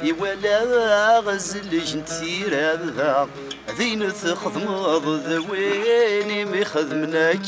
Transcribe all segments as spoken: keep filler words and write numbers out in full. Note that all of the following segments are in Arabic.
ولا غزل جنتير هذا ذين تخدمض ذويني مي خدمناك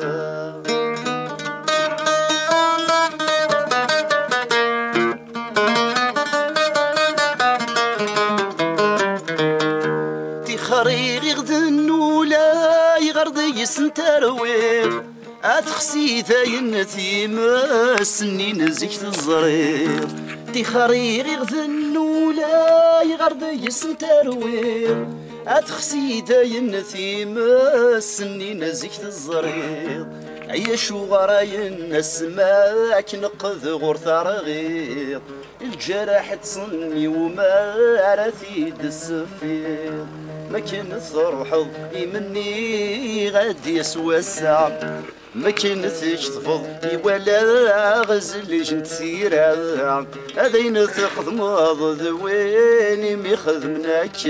تخريغ غدن ولا يغرضي سنتروير أتخسي ذاين ثيما سنين زيك الزرير تخريغ غدن ولا يغرضي سنتروير أتخسي داين ثيما سنين زيك الزرير عيشو غراين السماك نقذ غرث رغير الجرح تصني وما رثي السفير ما كان تروحض مني غادي يسوى الساعة ما كان تشتفض ولا غزل جنت ثيرا هذين تخدم ذويني مي خدمناك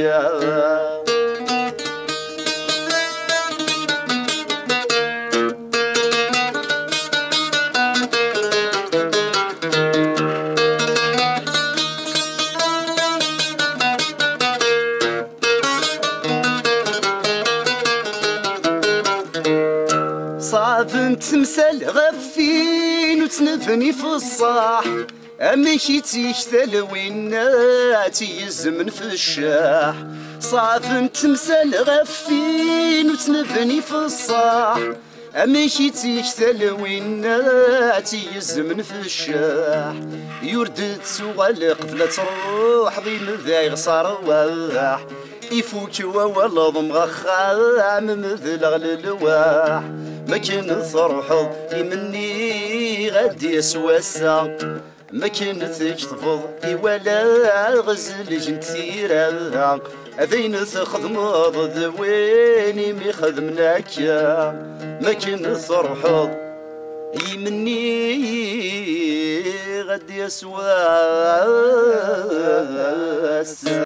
صعب تمثال غفين وتنفني في الصاح أميكي تيشتل ويناتي الزمن في الشاح صعب تمثال غفين وتنفني في الصاح أميكي تيشتل ويناتي الزمن في الشاح يردد سوغال قبل تروح ضي مذايغ صار واح يفوك ووالله ضمغخام مثل غل الواح ما كان تروحض يمني غادي يسوى الساق ما كان تشتفض ولا غزل جنت ثيرا أذين تخدمض ذويني مي خدمناك ما كان تروحض يمني غادي يسوى الساق.